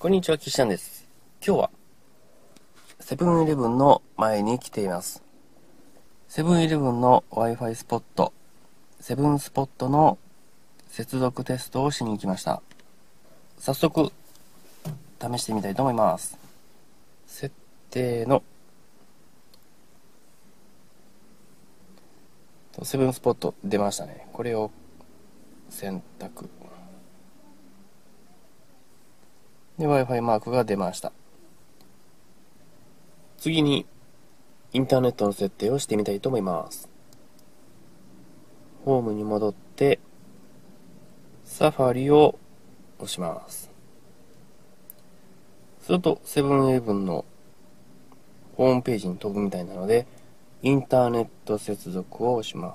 こんにちは、岸田です。今日はセブンイレブンの前に来ています。セブンイレブンの Wi-Fi スポット、セブンスポットの接続テストをしに来ました。早速、試してみたいと思います。設定のセブンスポット出ましたね。これを選択。で、Wi-Fi マークが出ました。次に、インターネットの設定をしてみたいと思います。ホームに戻って、サファリを押します。すると、セブンイレブンのホームページに飛ぶみたいなので、インターネット接続を押します。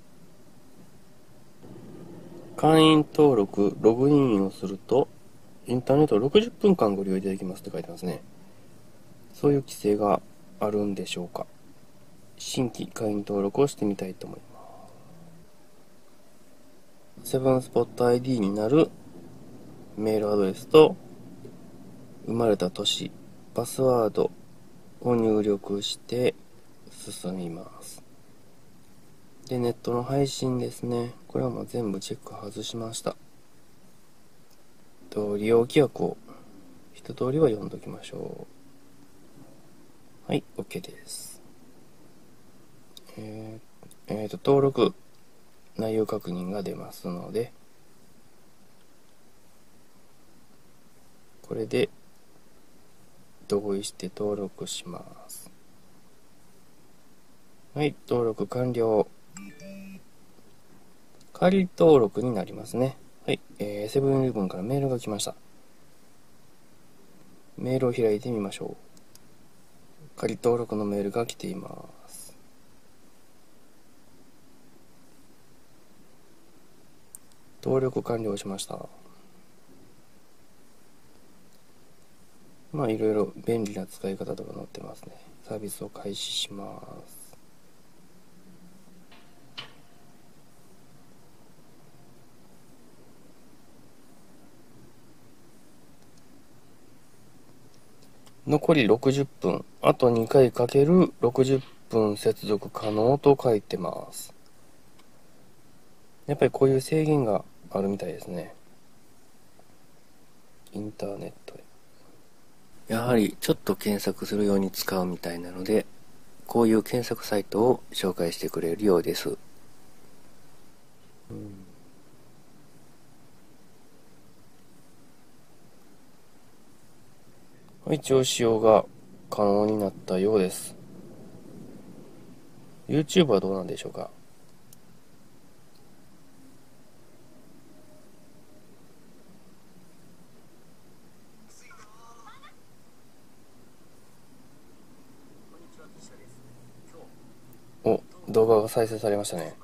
会員登録、ログインをすると、インターネットを60分間ご利用いただきますって書いてますね。そういう規制があるんでしょうか。新規会員登録をしてみたいと思います。セブンスポット ID になるメールアドレスと、生まれた年、パスワードを入力して進みます。で、ネットの配信ですね。これはもう全部チェック外しました。利用規約を一通りは読んどきましょう。はい、OK です。登録、内容確認が出ますので、これで同意して登録します。はい、登録完了。仮登録になりますね。はい、セブンイレブンからメールが来ました。メールを開いてみましょう。仮登録のメールが来ています。登録完了しました。まあいろいろ便利な使い方とか載ってますね。サービスを開始します。残り60分。あと2回かける60分接続可能と書いてます。やっぱりこういう制限があるみたいですね。インターネットで。やはりちょっと検索するように使うみたいなので、こういう検索サイトを紹介してくれるようです。一応使用が可能になったようです。YouTube はどうなんでしょうか。お、動画が再生されましたね。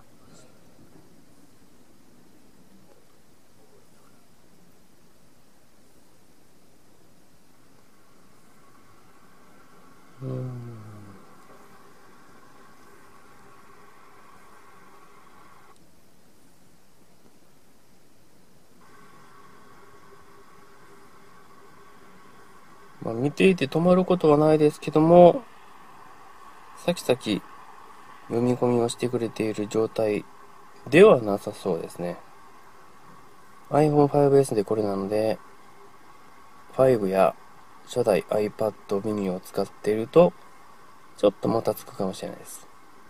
まあ、見ていて止まることはないですけども、さきさき読み込みをしてくれている状態ではなさそうですね。iPhone 5S でこれなので、5や初代 iPad mini を使っていると、ちょっともたつくかもしれないです。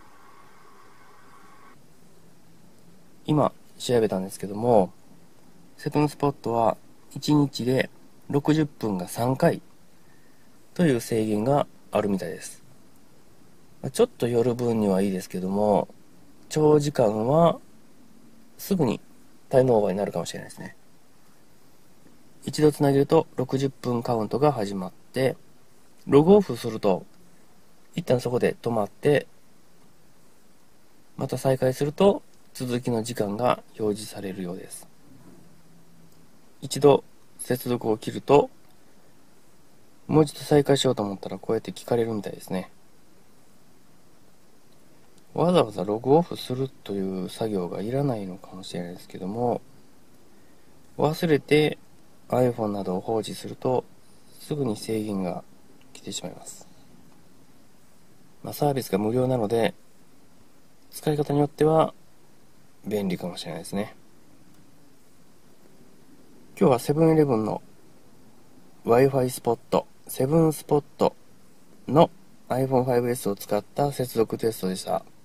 今調べたんですけども、セブンスポットは1日で60分が3回という制限があるみたいです。ちょっと夜分にはいいですけども、長時間はすぐにタイムオーバーになるかもしれないですね。一度つなげると60分カウントが始まって、ログオフすると一旦そこで止まって、また再開すると続きの時間が表示されるようです。一度接続を切ると、もう一度再開しようと思ったらこうやって聞かれるみたいですね。わざわざログオフするという作業がいらないのかもしれないですけども、忘れて iPhone などを放置するとすぐに制限が来てしまいます。サービスが無料なので使い方によっては便利かもしれないですね。今日はセブンイレブンの Wi-Fi スポット、セブンスポットの iPhone5S を使った接続テストでした。